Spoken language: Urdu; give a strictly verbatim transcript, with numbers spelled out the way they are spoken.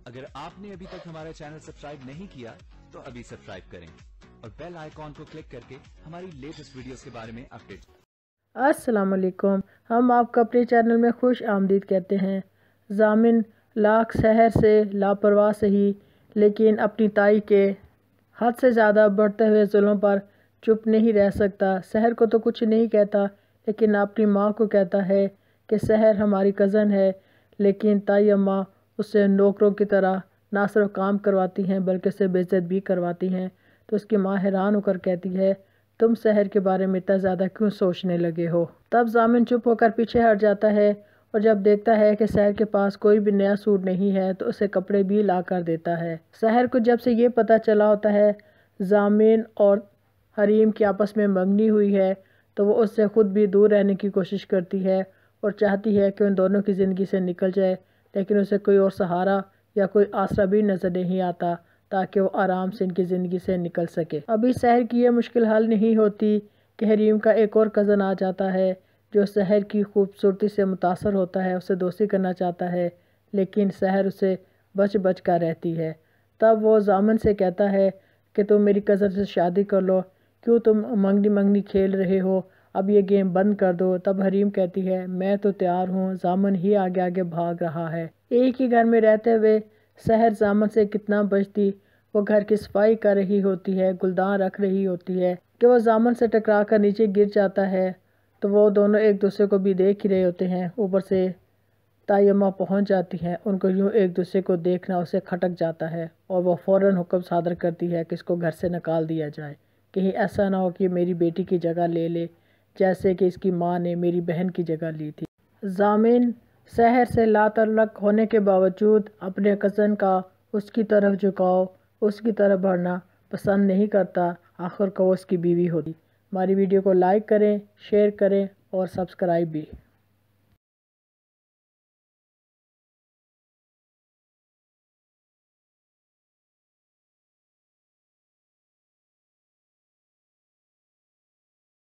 اگر آپ نے ابھی تک ہمارا چینل سبسکرائب نہیں کیا تو ابھی سبسکرائب کریں اور بیل آئیکن کو کلک کر کے ہماری لیٹسٹ ویڈیوز کے بارے میں اپڈیٹ۔ السلام علیکم، ہم آپ کو اپنے چینل میں خوش آمدید کہتے ہیں۔ ضامن لاکھ سحر سے لاپرواہ سہی، لیکن اپنی تائی کے حد سے زیادہ بڑھتے ہوئے ظلم پر چپ نہیں رہ سکتا۔ سحر کو تو کچھ نہیں کہتا، لیکن اپنی ماں کو کہتا ہے کہ سحر ہماری کزن ہے، لیکن تائی اماں اسے نوکروں کی طرح نہ صرف کام کرواتی ہیں بلکہ اسے بے عزت بھی کرواتی ہیں۔ تو اس کی ماں حیران ہو کر کہتی ہے، تم سحر کے بارے میں اتنا زیادہ کیوں سوچنے لگے ہو؟ تب ضامن چپ ہو کر پیچھے ہٹ جاتا ہے اور جب دیکھتا ہے کہ سحر کے پاس کوئی بھی نیا سوٹ نہیں ہے تو اسے کپڑے بھی لا کر دیتا ہے۔ سحر کو جب سے یہ پتہ چلا ہوتا ہے ضامن اور حریم کی آپس میں منگنی ہوئی ہے تو وہ اس سے خود بھی دور رہنے کی کوشش کرتی ہے اور چاہتی ہے کہ ان دونوں کی زندگی سے نکل جائے، لیکن اسے کوئی اور سہارا یا کوئی آسرا بھی نظر نہیں آتا تاکہ وہ آرام سے ان کی زندگی سے نکل سکے۔ ابھی سحر کی یہ مشکل حل نہیں ہوتی کہ حریم کا ایک اور کزن آ جاتا ہے جو سحر کی خوبصورتی سے متاثر ہوتا ہے، اسے دوستی کرنا چاہتا ہے، لیکن سحر اسے بچ بچ کر رہتی ہے۔ تب وہ ضامن سے کہتا ہے کہ تم میری کزن سے شادی کر لو، کیوں تم منگنی منگنی کھیل رہے ہو، اب یہ گیم بند کر دو۔ تب حریم کہتی ہے، میں تو تیار ہوں۔ ضامن ہی آگے آگے بھاگ رہا ہے۔ ایک ہی گھر میں رہتے ہوئے سحر ضامن سے کتنا بچتی، وہ گھر کی صفائی کر رہی ہوتی ہے، گلدان رکھ رہی ہوتی ہے کہ وہ ضامن سے ٹکرا کر نیچے گر جاتا ہے تو وہ دونوں ایک دوسرے کو بھی دیکھ ہی رہے ہوتے ہیں۔ اوپر سے تائی اماں پہنچ جاتی ہیں، ان کو یوں ایک دوسرے کو دیکھنا اسے کھٹک جاتا ہے اور وہ فوراً حکم صادر کرتی ہے کہ اس کو گھر سے نکال دیا جائے، کہیں ایسا نہ ہو کہ میری بیٹی کی جگہ لے لے جیسے کہ اس کی ماں نے میری بہن کی جگہ لی تھی۔ ضامن سحر سے لا تعلق ہونے کے باوجود اپنے کزن کا اس کی طرف جھکاؤ، اس کی طرف بڑھنا پسند نہیں کرتا، آخر کو وہ اس کی بیوی ہوتی۔ ہماری ویڈیو کو لائک کریں، شیئر کریں اور سبسکرائب بھی۔